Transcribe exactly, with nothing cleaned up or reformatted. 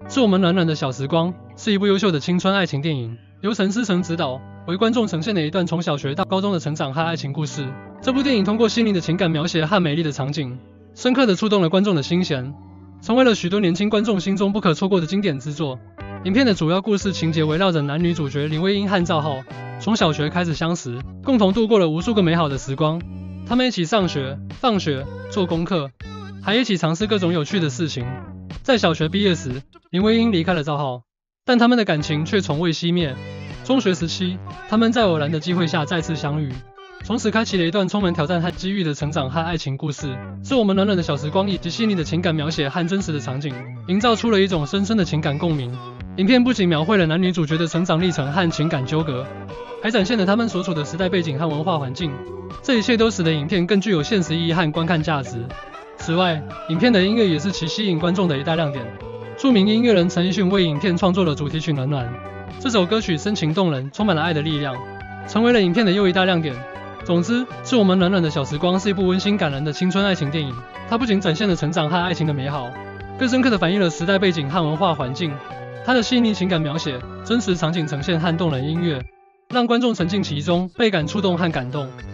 是我们暖暖的小时光，是一部优秀的青春爱情电影，由陈思诚执导，为观众呈现了一段从小学到高中的成长和爱情故事。这部电影通过细腻的情感描写和美丽的场景，深刻地触动了观众的心弦，成为了许多年轻观众心中不可错过的经典之作。影片的主要故事情节围绕着男女主角林徽因和赵浩，从小学开始相识，共同度过了无数个美好的时光。他们一起上学、放学、做功课，还一起尝试各种有趣的事情。在小学毕业时，林徽因离开了赵浩，但他们的感情却从未熄灭。中学时期，他们在偶然的机会下再次相遇，从此开启了一段充满挑战和机遇的成长和爱情故事。是我们暖暖的小时光以及细腻的情感描写和真实的场景，营造出了一种深深的情感共鸣。影片不仅描绘了男女主角的成长历程和情感纠葛，还展现了他们所处的时代背景和文化环境，这一切都使得影片更具有现实意义和观看价值。此外，影片的音乐也是其吸引观众的一大亮点。著名音乐人陈奕迅为影片创作了主题曲《暖暖》，这首歌曲深情动人，充满了爱的力量，成为了影片的又一大亮点。总之，是我们暖暖的小时光是一部温馨感人的青春爱情电影，它不仅展现了成长和爱情的美好，更深刻地反映了时代背景和文化环境。它的细腻情感描写、真实场景呈现和动人音乐，让观众沉浸其中，倍感触动和感动。